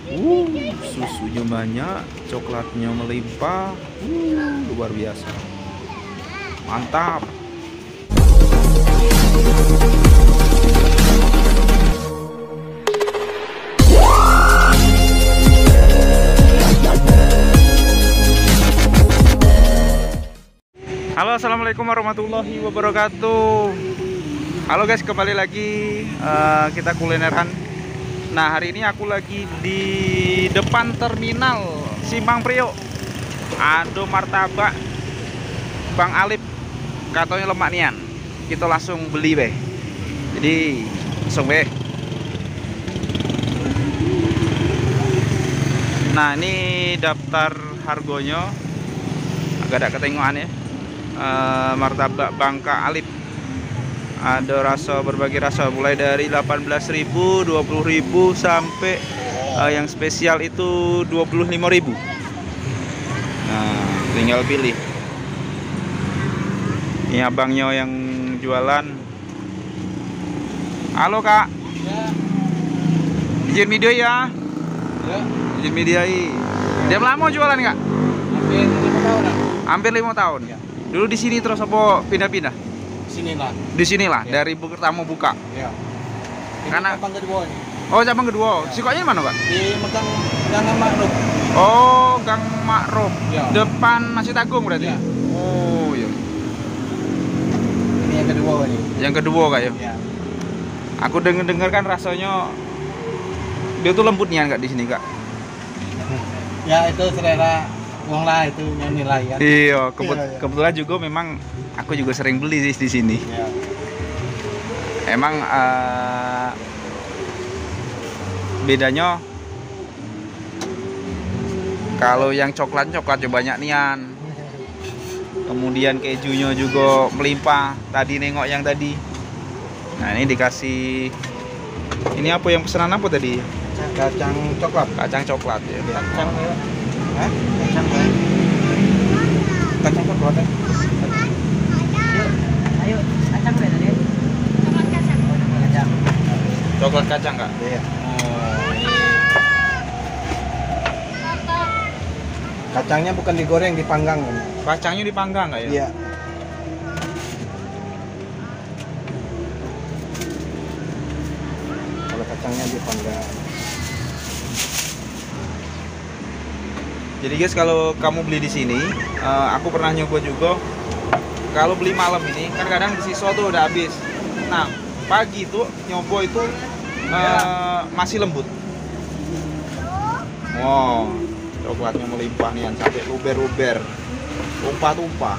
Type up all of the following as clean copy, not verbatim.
Susunya banyak, coklatnya melimpah. Luar biasa. Mantap. Halo, assalamualaikum warahmatullahi wabarakatuh. Halo guys, kembali lagi kita kulineran. Nah, hari ini aku lagi di depan terminal Simpang Priok. Ada martabak Bang Alip, katanya lemak nian. Kita langsung beli beh. Jadi langsung beh. Nah, ini daftar harganya. Agak ada ketengokan ya. Martabak Bangka Alip, ada rasa, berbagai rasa, mulai dari 18.000, 20.000 sampai yang spesial itu 25.000. Nah, tinggal pilih. Ini abangnya yang jualan. Halo kak, Ya. izin video ya. Ya. Izin videai. Dia lama jualan kak? Hampir 5 tahun lah. Hampir 5 tahun. Ya. Dulu di sini terus apa pindah-pindah? Sini lah. Di sinilah Ya. dari pertama buka. Ya. Ini Karena- cabang kedua ini. Oh, cabang kedua. Ya. Sikoknya mana kak? Di Megang Jangan Makhluk. Oh, Gang Makruf. Ya. Depan Masjid Agung berarti. Ya. Oh, iya. Ini yang kedua ini. Yang kedua kak ya. Ya. Aku dengar kan rasanya dia tuh lembut nian kak di sini kak. Ya itu selera uang lah, itu yang nilai kan. Iya, Iya, iya. kebetulan juga memang aku juga sering beli sih di sini. Ya. Emang bedanya kalau yang coklatnya banyak nian. Kemudian kejunya juga melimpah. Tadi nengok yang tadi. Nah, ini dikasih. Ini apa yang pesanan apa tadi? Kacang coklat. Kacang coklat ya. Kacang ya. Hah? Kacang ya. Kacang coklat ya. Ayo, kacang udah tadi. Coklat kacang. Kacang. Coklat kacang kak. Iya. Oh, ini. Kacangnya bukan digoreng, dipanggang. Kacangnya dipanggang nggak ya? Iya. Kalau kacangnya dipanggang. Jadi guys, kalau kamu beli di sini, aku pernah nyoba juga. Kalau beli malam ini, kan kadang di siswa tuh udah habis. Nah, pagi tuh nyoba itu masih lembut. Wow, coklatnya melimpah nih, sampai luber-luber, tumpah-tumpah.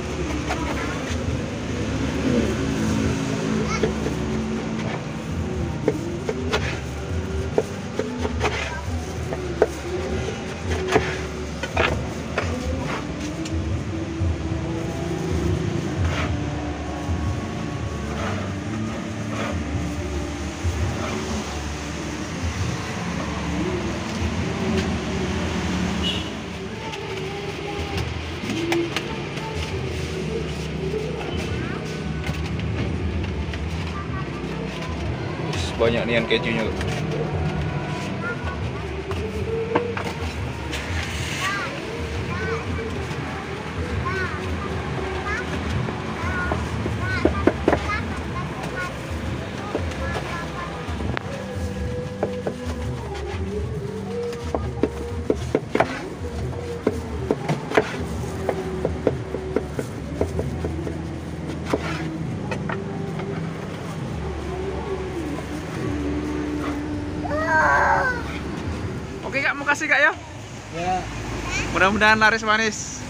Banyak nih yang kejunya. Oke kak, makasih kak ya. Ya. Mudah-mudahan laris manis.